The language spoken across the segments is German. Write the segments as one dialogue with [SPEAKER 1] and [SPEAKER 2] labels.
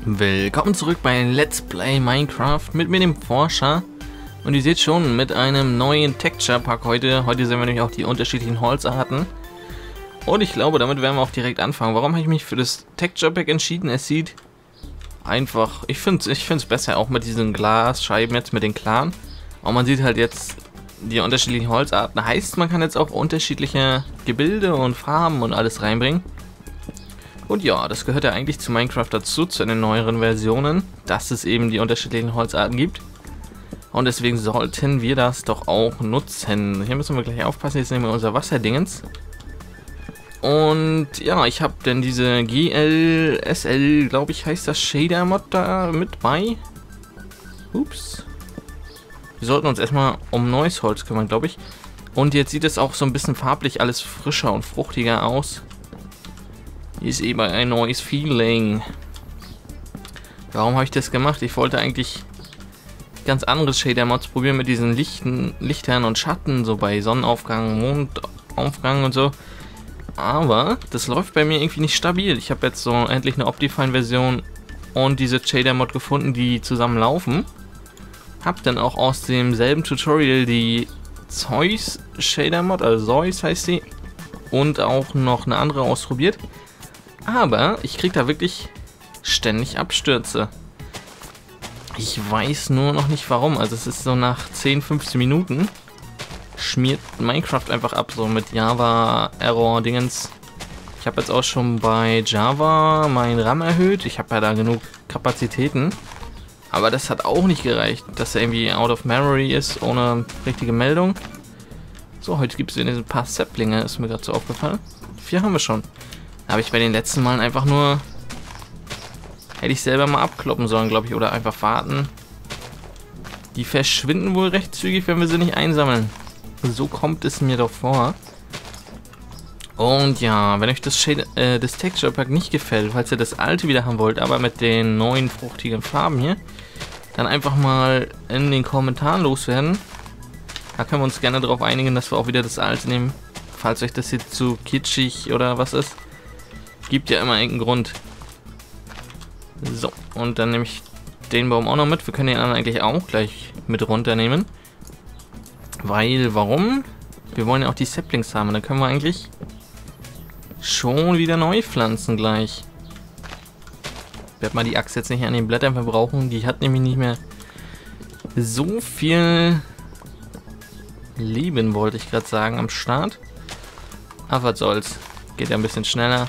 [SPEAKER 1] Willkommen zurück bei Let's Play Minecraft mit mir, dem Forscher. Und ihr seht schon, mit einem neuen Texture Pack heute. Heute sehen wir nämlich auch die unterschiedlichen Holzarten. Und ich glaube, damit werden wir auch direkt anfangen. Warum habe ich mich für das Texture Pack entschieden? Es sieht einfach, ich finde es besser, auch mit diesen Glasscheiben jetzt, mit den klaren. Und man sieht halt jetzt die unterschiedlichen Holzarten. Heißt, man kann jetzt auch unterschiedliche Gebilde und Farben und alles reinbringen. Und ja, das gehört ja eigentlich zu Minecraft dazu, zu den neueren Versionen, dass es eben die unterschiedlichen Holzarten gibt. Und deswegen sollten wir das doch auch nutzen. Hier müssen wir gleich aufpassen, jetzt nehmen wir unser Wasserdingens. Und ja, ich habe dann diese GLSL, glaube ich, heißt das Shader-Mod da mit bei. Ups. Wir sollten uns erstmal um neues Holz kümmern, glaube ich. Und jetzt sieht es auch so ein bisschen farblich alles frischer und fruchtiger aus. Ist eben ein neues Feeling. Warum habe ich das gemacht? Ich wollte eigentlich ganz andere Shader-Mods probieren mit diesen Lichtern und Schatten, so bei Sonnenaufgang, Mondaufgang und so. Aber das läuft bei mir irgendwie nicht stabil. Ich habe jetzt so endlich eine Optifine-Version und diese Shader-Mod gefunden, die zusammen laufen. Hab dann auch aus demselben Tutorial die Zeus Shader-Mod, also Zeus heißt sie, und auch noch eine andere ausprobiert. Aber ich kriege da wirklich ständig Abstürze. Ich weiß nur noch nicht warum. Also es ist so nach 10, 15 Minuten schmiert Minecraft einfach ab, so mit Java-Error-Dingens. Ich habe jetzt auch schon bei Java meinen RAM erhöht. Ich habe ja da genug Kapazitäten. Aber das hat auch nicht gereicht, dass er irgendwie out of memory ist, ohne richtige Meldung. So, heute gibt es ein paar Saplinge, ist mir gerade so aufgefallen. 4 haben wir schon. Habe ich bei den letzten Malen einfach nur... Hätte ich selber mal abkloppen sollen, glaube ich, oder einfach warten. Die verschwinden wohl recht zügig, wenn wir sie nicht einsammeln. So kommt es mir doch vor. Und ja, wenn euch das Texture Pack nicht gefällt, falls ihr das alte wieder haben wollt, aber mit den neuen fruchtigen Farben hier, dann einfach mal in den Kommentaren loswerden. Da können wir uns gerne darauf einigen, dass wir auch wieder das alte nehmen. Falls euch das jetzt zu kitschig oder was ist. Gibt ja immer irgendeinen Grund. So, und dann nehme ich den Baum auch noch mit. Wir können den anderen eigentlich auch gleich mit runternehmen. Weil, warum? Wir wollen ja auch die Saplings haben. Dann können wir eigentlich schon wieder neu pflanzen gleich. Ich werde mal die Axt jetzt nicht an den Blättern verbrauchen. Die hat nämlich nicht mehr so viel Leben, wollte ich gerade sagen, am Start. Aber was soll's. Geht ja ein bisschen schneller.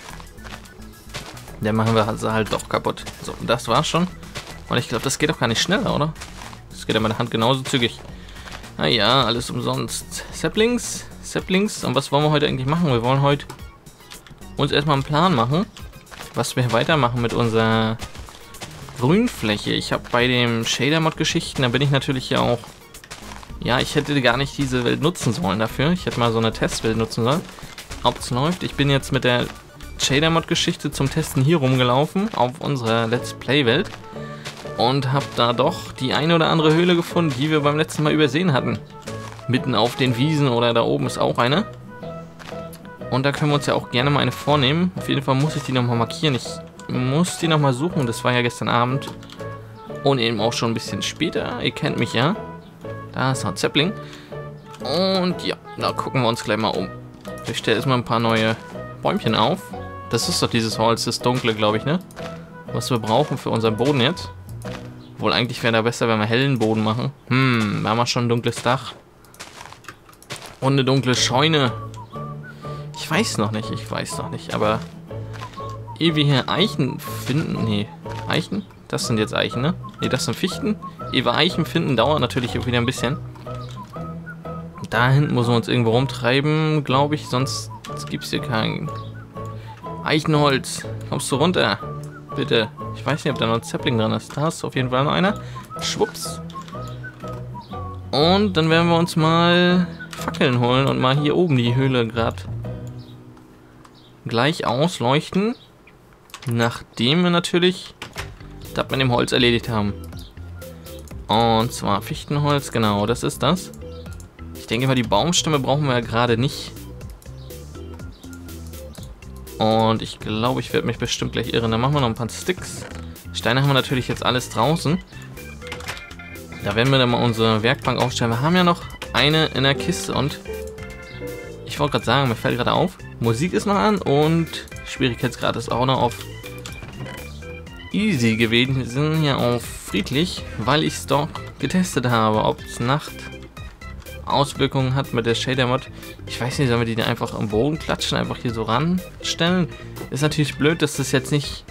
[SPEAKER 1] Dann machen wir sie halt doch kaputt. So, das war's schon. Und ich glaube, das geht doch gar nicht schneller, oder? Das geht ja mit der Hand genauso zügig. Naja, alles umsonst. Saplings. Und was wollen wir heute eigentlich machen? Wir wollen heute uns erstmal einen Plan machen, was wir weitermachen mit unserer Grünfläche. Ich habe bei dem Shader-Mod-Geschichten, da bin ich natürlich ja auch... Ja, ich hätte gar nicht diese Welt nutzen sollen dafür. Ich hätte mal so eine Testwelt nutzen sollen. Ob es läuft. Ich bin jetzt mit der Shader-Mod-Geschichte zum Testen hier rumgelaufen auf unserer Let's Play-Welt und habe da doch die eine oder andere Höhle gefunden, die wir beim letzten Mal übersehen hatten. Mitten auf den Wiesen oder da oben ist auch eine. Und da können wir uns ja auch gerne mal eine vornehmen. Auf jeden Fall muss ich die nochmal markieren. Ich muss die nochmal suchen. Das war ja gestern Abend. Und eben auch schon ein bisschen später. Ihr kennt mich ja. Da ist noch ein Sapling. Und ja, da gucken wir uns gleich mal um. Ich stelle erstmal ein paar neue Bäumchen auf. Das ist doch dieses Holz, das dunkle, glaube ich, ne? Was wir brauchen für unseren Boden jetzt. Wohl eigentlich wäre da besser, wenn wir hellen Boden machen. Da haben wir schon ein dunkles Dach. Und eine dunkle Scheune. Ich weiß noch nicht, aber... Ehe wir hier Eichen finden... Nee, Eichen? Das sind jetzt Eichen, ne? Ne, das sind Fichten. Ehe wir Eichen finden, dauert natürlich auch wieder ein bisschen. Da hinten muss man uns irgendwo rumtreiben, glaube ich, sonst gibt es hier kein Eichenholz. Kommst du runter? Bitte. Ich weiß nicht, ob da noch ein Sapling dran ist. Da ist auf jeden Fall noch einer. Schwupps. Und dann werden wir uns mal Fackeln holen und mal hier oben die Höhle gerade gleich ausleuchten. Nachdem wir natürlich das mit dem Holz erledigt haben. Und zwar Fichtenholz, genau, das ist das. Ich denke mal, die Baumstämme brauchen wir ja gerade nicht. Und ich glaube, ich werde mich bestimmt gleich irren. Dann machen wir noch ein paar Sticks. Steine haben wir natürlich jetzt alles draußen. Da werden wir dann mal unsere Werkbank aufstellen. Wir haben ja noch eine in der Kiste und ich wollte gerade sagen, mir fällt gerade auf, Musik ist noch an und Schwierigkeitsgrad ist auch noch auf easy gewesen. Wir sind hier auf friedlich, weil ich es doch getestet habe, ob es Nacht Auswirkungen hat mit der Shader-Mod. Ich weiß nicht, sollen wir die einfach am Boden klatschen, einfach hier so ranstellen? Ist natürlich blöd, dass das jetzt nicht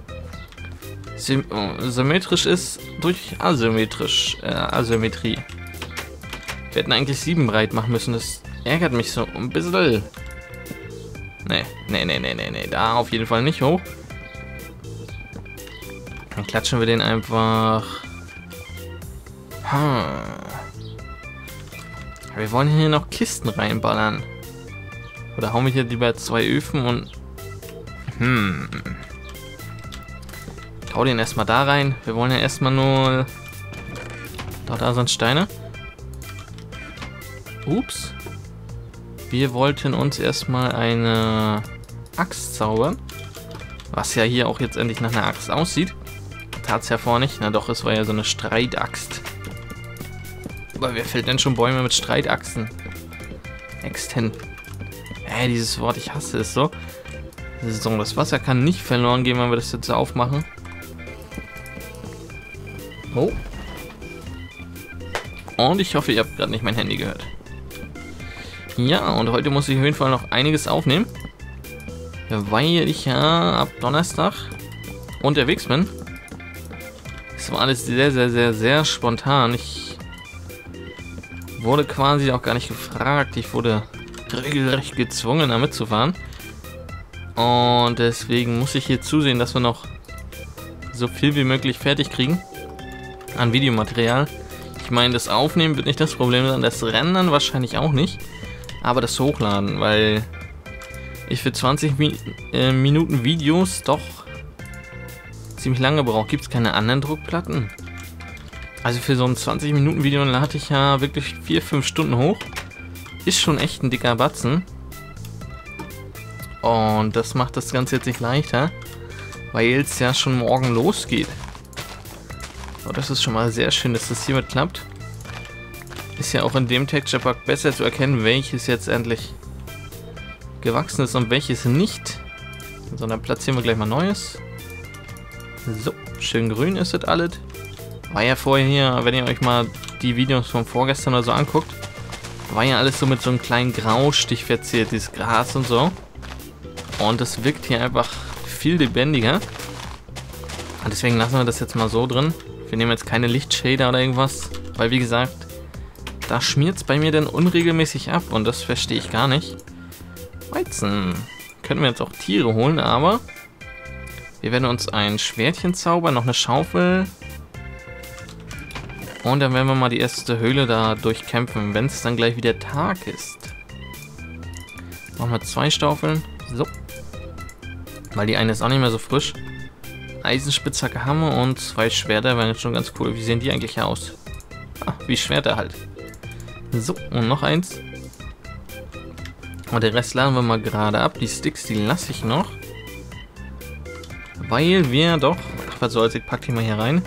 [SPEAKER 1] symmetrisch ist durch Asymmetrie. Wir hätten eigentlich 7 breit machen müssen, das ärgert mich so ein bisschen. Nee, da auf jeden Fall nicht hoch. Dann klatschen wir den einfach. Wir wollen hier noch Kisten reinballern. Oder hauen wir hier lieber 2 Öfen und... Ich hau den erstmal da rein. Wir wollen ja erstmal nur... Da sind Steine. Ups. Wir wollten uns erstmal eine Axt zaubern. Was ja hier auch jetzt endlich nach einer Axt aussieht. Tat's ja vorher nicht. Na doch, es war ja so eine Streitaxt. Aber wer fällt denn schon Bäume mit Streitachsen? Äxten. Dieses Wort, ich hasse es so. So, das Wasser kann nicht verloren gehen, wenn wir das jetzt aufmachen. Oh. Und ich hoffe, ihr habt gerade nicht mein Handy gehört. Ja, und heute muss ich auf jeden Fall noch einiges aufnehmen. Weil ich ja ab Donnerstag unterwegs bin. Das war alles sehr spontan. Ich wurde quasi auch gar nicht gefragt. Ich wurde regelrecht gezwungen, da mitzufahren. Und deswegen muss ich hier zusehen, dass wir noch so viel wie möglich fertig kriegen an Videomaterial. Ich meine, das Aufnehmen wird nicht das Problem sein, das Rendern wahrscheinlich auch nicht, aber das Hochladen, weil ich für 20 Minuten Videos doch ziemlich lange brauche. Gibt es keine anderen Druckplatten? Also für so ein 20 Minuten Video lade ich ja wirklich 4-5 Stunden hoch. Ist schon echt ein dicker Batzen. Und das macht das Ganze jetzt nicht leichter, weil es ja schon morgen losgeht. Oh, das ist schon mal sehr schön, dass das hiermit klappt. Ist ja auch in dem Texture Pack besser zu erkennen, welches jetzt endlich gewachsen ist und welches nicht. So, dann platzieren wir gleich mal Neues. So, schön grün ist das alles. War ja vorher hier, wenn ihr euch mal die Videos von vorgestern oder so anguckt, war ja alles so mit so einem kleinen Graustich verziert, dieses Gras und so. Und das wirkt hier einfach viel lebendiger. Und deswegen lassen wir das jetzt mal so drin. Wir nehmen jetzt keine Lichtshader oder irgendwas, weil wie gesagt, da schmiert es bei mir dann unregelmäßig ab und das verstehe ich gar nicht. Weizen. Können wir jetzt auch Tiere holen, aber wir werden uns ein Schwertchen zaubern, noch eine Schaufel. Und dann werden wir mal die erste Höhle da durchkämpfen, wenn es dann gleich wieder Tag ist. Machen wir 2 Staufeln. So. Weil die eine ist auch nicht mehr so frisch. Eisenspitzhacke haben wir und 2 Schwerter wären jetzt schon ganz cool. Wie sehen die eigentlich aus? Ah, wie Schwerter halt. So, und noch eins. Und den Rest laden wir mal gerade ab. Die Sticks, die lasse ich noch. Weil wir doch... Ach, was soll's, ich pack die mal hier rein.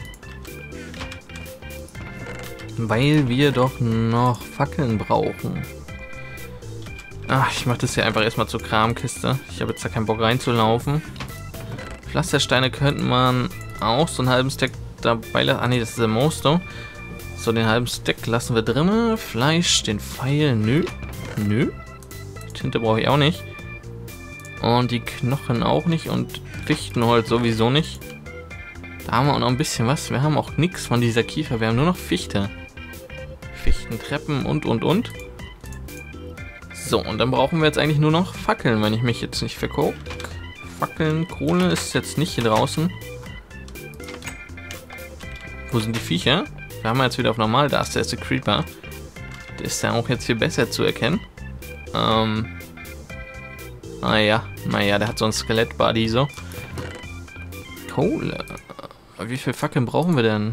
[SPEAKER 1] Weil wir doch noch Fackeln brauchen. Ach, ich mache das hier einfach erstmal zur Kramkiste. Ich habe jetzt da keinen Bock reinzulaufen. Pflastersteine könnte man auch so einen halben Stack dabei lassen. Ah ne, das ist der Mosto. So, den halben Stack lassen wir drin. Fleisch, den Pfeil, nö. Nö. Tinte brauche ich auch nicht. Und die Knochen auch nicht. Und Fichtenholz sowieso nicht. Da haben wir auch noch ein bisschen was. Wir haben auch nichts von dieser Kiefer. Wir haben nur noch Fichte. Fichtentreppen und. So, und dann brauchen wir jetzt eigentlich nur noch Fackeln, wenn ich mich jetzt nicht vergucke. Fackeln, Kohle ist jetzt nicht hier draußen. Wo sind die Viecher? Wir haben jetzt wieder auf normal, da ist der erste Creeper. Der ist ja auch jetzt hier besser zu erkennen. Naja, der hat so ein Skelett-Body so. Kohle. Wie viel Fackeln brauchen wir denn?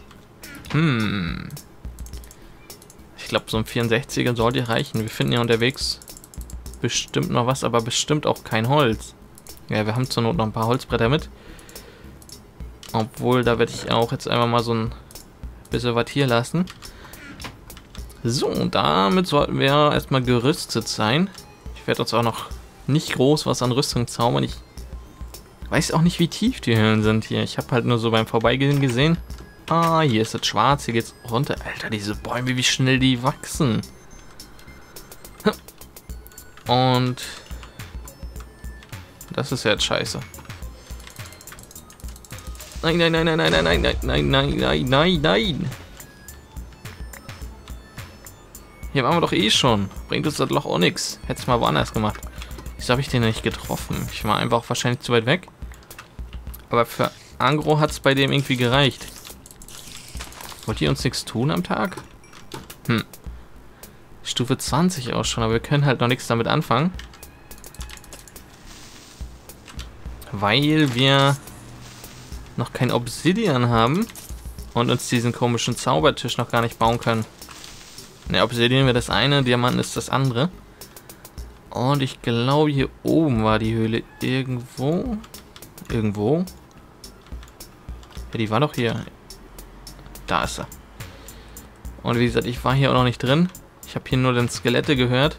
[SPEAKER 1] Ich glaube, so ein 64er sollte reichen. Wir finden ja unterwegs bestimmt noch was, aber bestimmt auch kein Holz. Ja, wir haben zur Not noch ein paar Holzbretter mit. Obwohl, da werde ich auch jetzt einfach mal so ein bisschen was hier lassen. So, damit sollten wir erstmal gerüstet sein. Ich werde uns auch noch nicht groß was an Rüstung zaubern. Ich weiß auch nicht, wie tief die Höhlen sind hier. Ich habe halt nur so beim Vorbeigehen gesehen. Ah, hier ist das schwarz, hier geht's runter. Alter, diese Bäume, wie schnell die wachsen. Und das ist ja jetzt scheiße. Nein, nein, nein, nein, nein, nein, nein, nein, nein, nein, nein, nein. Hier waren wir doch eh schon. Bringt uns das Loch auch nichts. Hätte es mal woanders gemacht. Wieso habe ich den nicht getroffen? Ich war einfach wahrscheinlich zu weit weg. Aber für Agro hat es bei dem irgendwie gereicht. Wollt ihr uns nichts tun am Tag? Stufe 20 auch schon, aber wir können halt noch nichts damit anfangen. Weil wir noch kein Obsidian haben und uns diesen komischen Zaubertisch noch gar nicht bauen können. Ne, Obsidian wäre das eine, Diamanten ist das andere. Und ich glaube, hier oben war die Höhle irgendwo. Irgendwo? Ja, die war doch hier. Da ist er. Und wie gesagt, ich war hier auch noch nicht drin. Ich habe hier nur den Skelette gehört.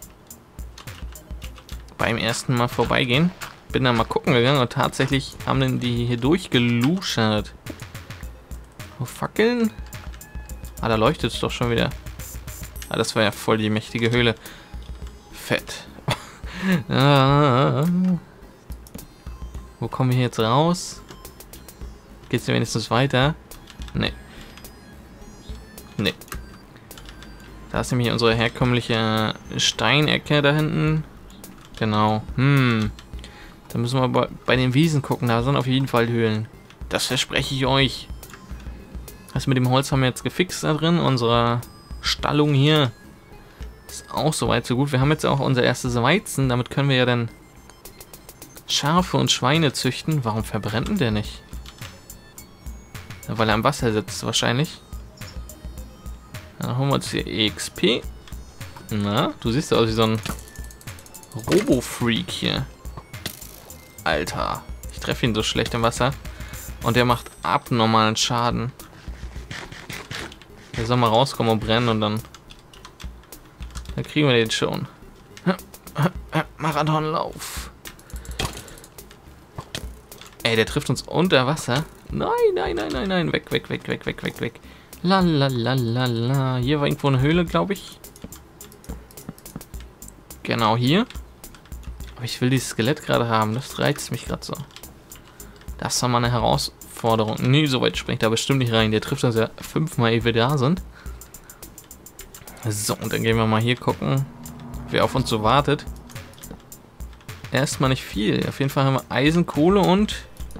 [SPEAKER 1] Beim ersten Mal vorbeigehen. Bin dann mal gucken gegangen und tatsächlich haben die hier durchgeluschert. Oh, Fackeln? Ah, da leuchtet es doch schon wieder. Ah, das war ja voll die mächtige Höhle. Fett. Wo kommen wir hier jetzt raus? Geht's hier wenigstens weiter? Nee. Nee. Da ist nämlich unsere herkömmliche Steinecke da hinten. Genau. Da müssen wir bei den Wiesen gucken. Da sind auf jeden Fall Höhlen. Das verspreche ich euch. Das mit dem Holz haben wir jetzt gefixt da drin. Unsere Stallung hier ist auch soweit so gut. Wir haben jetzt auch unser erstes Weizen. Damit können wir ja dann Schafe und Schweine züchten. Warum verbrennt denn der nicht? Ja, weil er am Wasser sitzt wahrscheinlich. Dann holen wir uns hier EXP. Na, du siehst aus wie so ein Robo-Freak hier. Alter, ich treffe ihn so schlecht im Wasser. Und der macht abnormalen Schaden. Der soll mal rauskommen und brennen und dann kriegen wir den schon. Marathonlauf. Ey, der trifft uns unter Wasser. Nein, nein, nein, nein, nein. Weg, weg, weg, weg, weg, weg, weg. La la la la la. Hier war irgendwo eine Höhle, glaube ich. Genau hier. Aber ich will dieses Skelett gerade haben. Das reizt mich gerade so. Das war mal eine Herausforderung. Nee, so weit springt er bestimmt nicht rein. Der trifft uns ja 5-mal, ehe wir da sind. So, und dann gehen wir mal hier gucken, wer auf uns so wartet. Erstmal nicht viel. Auf jeden Fall haben wir Eisen, Kohle und...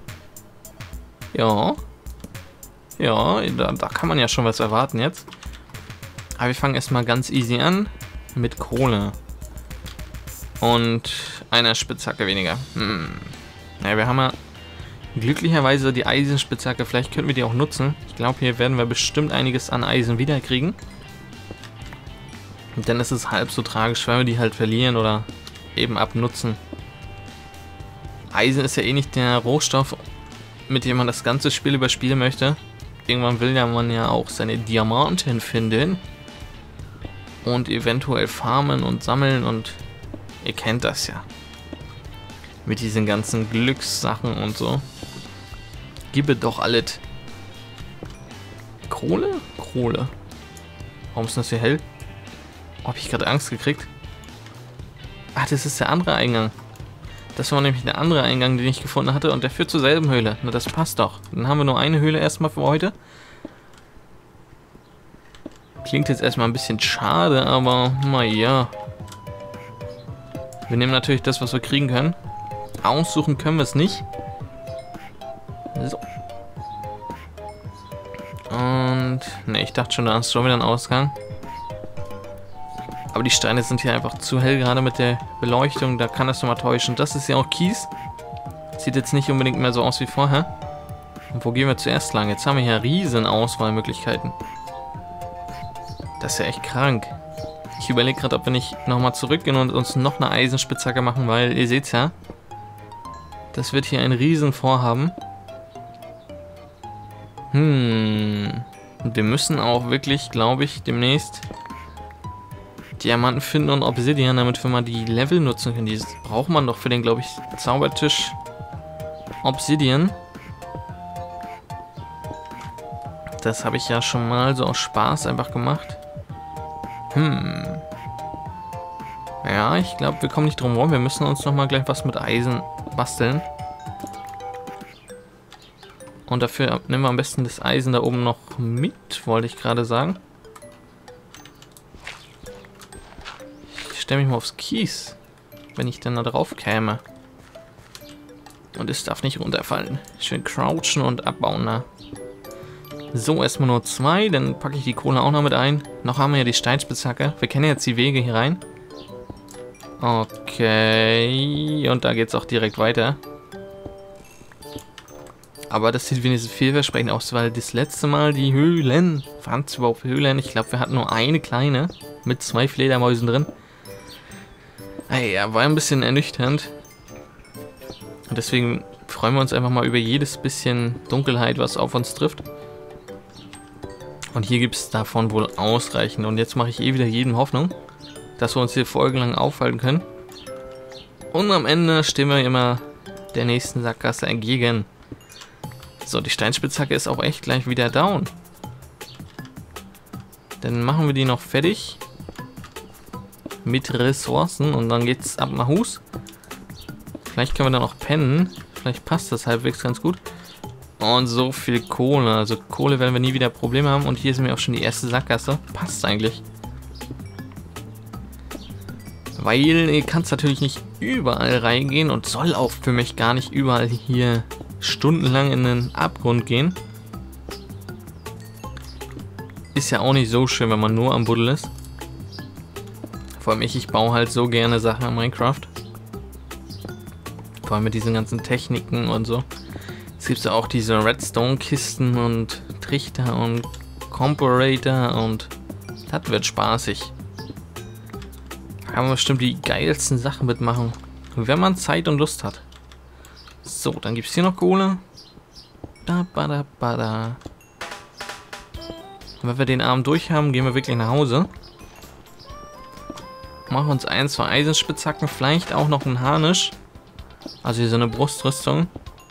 [SPEAKER 1] Ja. Ja, da kann man ja schon was erwarten jetzt. Aber wir fangen erstmal ganz easy an mit Kohle. Und einer Spitzhacke weniger. Ja, wir haben ja glücklicherweise die Eisenspitzhacke. Vielleicht könnten wir die auch nutzen. Ich glaube, hier werden wir bestimmt einiges an Eisen wiederkriegen. Und dann ist es halb so tragisch, wenn wir die halt verlieren oder eben abnutzen. Eisen ist ja eh nicht der Rohstoff, mit dem man das ganze Spiel überspielen möchte. Irgendwann will ja man ja auch seine Diamanten finden. Und eventuell farmen und sammeln und ihr kennt das ja. Mit diesen ganzen Glückssachen und so. Gib doch alles. Kohle? Kohle. Warum ist das hier hell? Oh, habe ich gerade Angst gekriegt? Ach, das ist der andere Eingang. Das war nämlich der andere Eingang, den ich gefunden hatte. Und der führt zur selben Höhle. Na, das passt doch. Dann haben wir nur eine Höhle erstmal für heute. Klingt jetzt erstmal ein bisschen schade, aber naja. Wir nehmen natürlich das, was wir kriegen können. Aussuchen können wir es nicht. So. Und... Ne, ich dachte schon, da ist schon wieder ein Ausgang. Aber die Steine sind hier einfach zu hell, gerade mit der Beleuchtung. Da kann das nochmal täuschen. Das ist ja auch Kies. Sieht jetzt nicht unbedingt mehr so aus wie vorher. Und wo gehen wir zuerst lang? Jetzt haben wir hier riesen Auswahlmöglichkeiten. Das ist ja echt krank. Ich überlege gerade, ob wir nicht nochmal zurückgehen und uns noch eine Eisenspitzhacke machen, weil ihr seht ja, das wird hier ein riesen Vorhaben. Und wir müssen auch wirklich, glaube ich, demnächst Diamanten finden und Obsidian, damit wir mal die Level nutzen können. Die braucht man doch für den, glaube ich, Zaubertisch Obsidian. Das habe ich ja schon mal so aus Spaß einfach gemacht. Ja, ich glaube, wir kommen nicht drum herum. Wir müssen uns noch mal gleich was mit Eisen basteln. Und dafür nehmen wir am besten das Eisen da oben noch mit, wollte ich gerade sagen. Ich stelle mich mal aufs Kies, wenn ich dann da drauf käme. Und es darf nicht runterfallen. Schön crouchen und abbauen da. So, erstmal nur 2, dann packe ich die Kohle auch noch mit ein. Noch haben wir ja die Steinspitzhacke. Wir kennen jetzt die Wege hier rein. Okay, und da geht es auch direkt weiter. Aber das sieht wenigstens vielversprechend aus, weil das letzte Mal die Höhlen, waren es überhaupt Höhlen? Ich glaube, wir hatten nur eine kleine mit 2 Fledermäusen drin. Ja, war ein bisschen ernüchternd. Und deswegen freuen wir uns einfach mal über jedes bisschen Dunkelheit, was auf uns trifft. Und hier gibt es davon wohl ausreichend. Und jetzt mache ich wieder jedem Hoffnung, dass wir uns hier folgenlang aufhalten können. Und am Ende stehen wir immer der nächsten Sackgasse entgegen. So, die Steinspitzhacke ist auch echt gleich wieder down. Dann machen wir die noch fertig. Mit Ressourcen. Und dann geht's ab nach Hus. Vielleicht können wir dann auch pennen. Vielleicht passt das halbwegs ganz gut. Und so viel Kohle. Also Kohle werden wir nie wieder Probleme haben. Und hier ist mir auch schon die erste Sackgasse. Passt eigentlich. Weil ihr kannst natürlich nicht überall reingehen. Und soll auch für mich gar nicht überall hier stundenlang in den Abgrund gehen. Ist ja auch nicht so schön, wenn man nur am Buddel ist. Vor allem ich baue halt so gerne Sachen in Minecraft. Vor allem mit diesen ganzen Techniken und so. Es gibt ja auch diese Redstone-Kisten und Trichter und Comparator und das wird spaßig. Da kann man bestimmt die geilsten Sachen mitmachen, wenn man Zeit und Lust hat. So, dann gibt es hier noch Kohle. Und wenn wir den Abend durch haben, gehen wir wirklich nach Hause. Machen uns 1, 2 Eisenspitzhacken, vielleicht auch noch ein Harnisch. Also hier so eine Brustrüstung.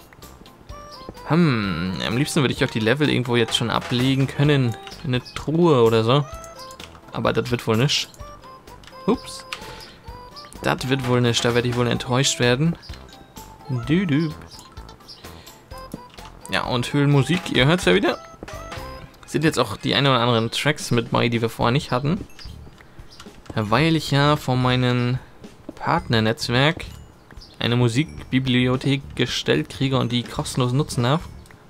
[SPEAKER 1] Am liebsten würde ich auch die Level irgendwo jetzt schon ablegen können. In eine Truhe oder so. Aber das wird wohl nicht. Ups. Das wird wohl nicht. Da werde ich wohl enttäuscht werden. Ja, und Höhlenmusik, ihr hört es ja wieder. Sind jetzt auch die ein oder anderen Tracks mit bei, die wir vorher nicht hatten. Weil ich ja von meinem Partnernetzwerk eine Musikbibliothek gestellt kriege und die kostenlos nutzen darf.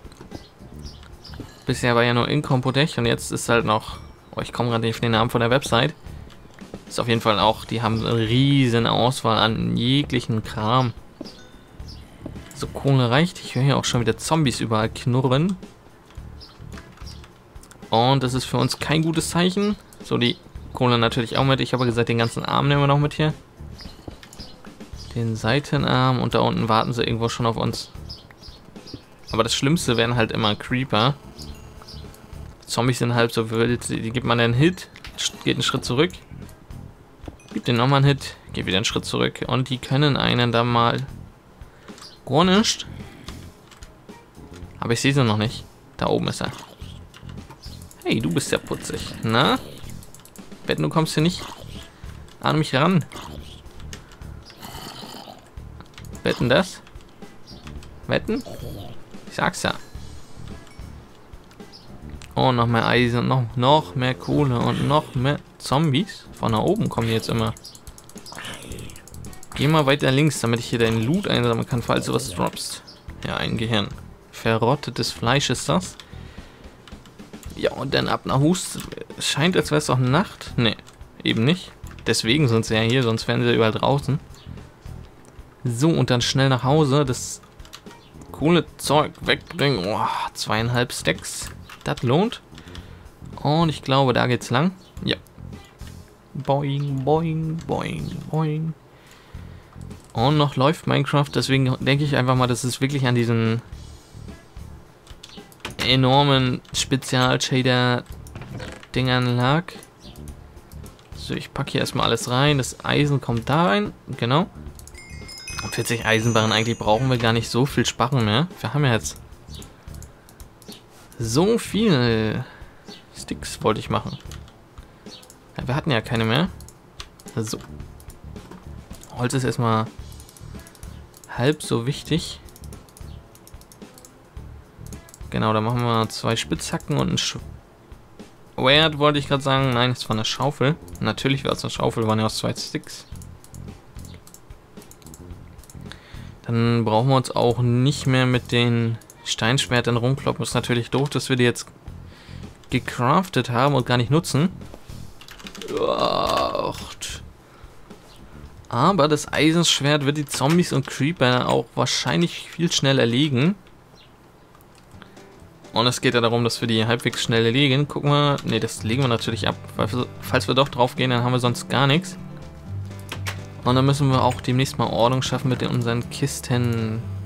[SPEAKER 1] Bisher war ja nur Incompotech und jetzt ist halt noch, oh, ich komme gerade nicht auf den Namen von der Website. Ist auf jeden Fall auch, die haben eine riesen Auswahl an jeglichen Kram. So, Kohle reicht. Ich höre hier auch schon wieder Zombies überall knurren. Und das ist für uns kein gutes Zeichen. So, die Kohle natürlich auch mit. Ich habe gesagt, den ganzen Arm nehmen wir noch mit hier. Den Seitenarm und da unten warten sie irgendwo schon auf uns. Aber das Schlimmste wären halt immer Creeper. Zombies sind halb so wild. Die gibt man einen Hit, geht einen Schritt zurück. Gibt den nochmal einen Hit, geht wieder einen Schritt zurück. Und die können einen da mal... Gar nicht. Aber ich sehe sie noch nicht. Da oben ist er. Hey, du bist ja putzig. Na? Wetten, du kommst hier nicht an mich ran. Wetten das? Wetten? Ich sag's ja. Oh, noch mehr Eisen, noch mehr Kohle und noch mehr Zombies. Von da oben kommen die jetzt immer. Geh mal weiter links, damit ich hier deinen Loot einsammeln kann, falls du was droppst. Ja, ein Gehirn. Verrottetes Fleisch ist das. Ja, und dann ab nach Hus. Scheint, als wäre es auch Nacht. Ne, eben nicht. Deswegen sind sie ja hier, sonst wären sie überall draußen. So, und dann schnell nach Hause. Das Kohlezeug wegbringen. Oh, 2,5 Stacks. Das lohnt. Und ich glaube, da geht's lang. Ja. Boing, boing, boing, boing. Und noch läuft Minecraft, deswegen denke ich einfach mal, dass es wirklich an diesen enormen Spezial-Shader-Dingern lag. So, ich packe hier erstmal alles rein. Das Eisen kommt da rein. Genau. 40 Eisenbarren, eigentlich brauchen wir gar nicht so viel Sparren mehr. Wir haben ja jetzt so viel Sticks, wollte ich machen. Ja, wir hatten ja keine mehr. So. Holz ist erstmal halb so wichtig. Genau, da machen wir 2 Spitzhacken und ein Schwert, wollte ich gerade sagen. Nein, es war eine Schaufel. Natürlich war es eine Schaufel, waren ja aus 2 Sticks. Dann brauchen wir uns auch nicht mehr mit den Steinschwertern rumkloppen. Ist natürlich doof, dass wir die jetzt gecraftet haben und gar nicht nutzen. Aber das Eisenschwert wird die Zombies und Creeper auch wahrscheinlich viel schneller erlegen. Und es geht ja darum, dass wir die halbwegs schnell erlegen. Gucken wir. Ne, das legen wir natürlich ab. Weil falls wir doch drauf gehen, dann haben wir sonst gar nichts. Und dann müssen wir auch demnächst mal Ordnung schaffen mit unseren Kisten.